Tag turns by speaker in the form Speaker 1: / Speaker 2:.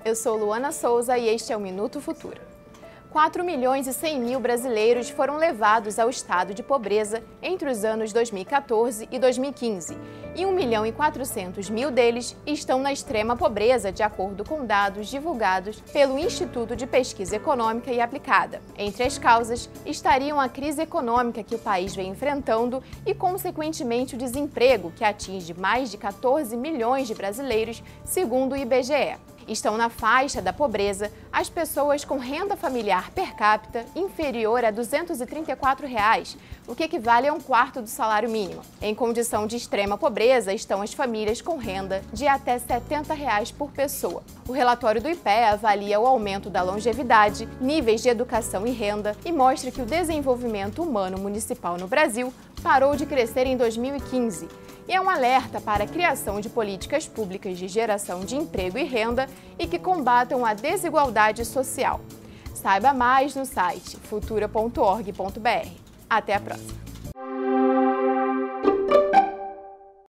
Speaker 1: Eu sou Luana Souza e este é o Minuto Futuro. 4 milhões e 100 mil brasileiros foram levados ao estado de pobreza entre os anos 2014 e 2015, e 1 milhão e 400 mil deles estão na extrema pobreza, de acordo com dados divulgados pelo Instituto de Pesquisa Econômica e Aplicada. Entre as causas estariam a crise econômica que o país vem enfrentando e, consequentemente, o desemprego, que atinge mais de 14 milhões de brasileiros, segundo o IBGE. Estão na faixa da pobreza as pessoas com renda familiar per capita inferior a R$ 234, o que equivale a 1/4 do salário mínimo. Em condição de extrema pobreza estão as famílias com renda de até R$ 70 por pessoa. O relatório do IPEA avalia o aumento da longevidade, níveis de educação e renda e mostra que o desenvolvimento humano municipal no Brasil parou de crescer em 2015. E é um alerta para a criação de políticas públicas de geração de emprego e renda e que combatam a desigualdade social. Saiba mais no site futura.org.br. Até a próxima!